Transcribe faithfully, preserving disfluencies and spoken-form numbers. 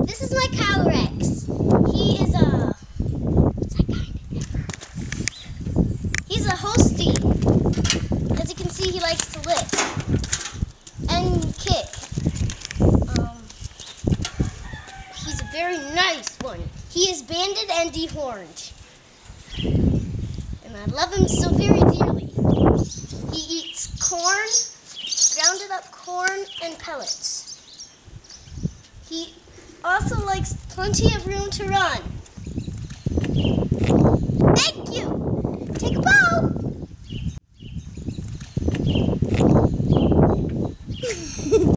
This is my Calyrex. He is a, what's that kind? He's a Holstein. As you can see, he likes to lick and kick. Um, he's a very nice one. He is banded and dehorned. And I love him so very dearly. He eats corn, grounded up corn, and pellets. He also likes plenty of room to run. Thank you! Take a bite!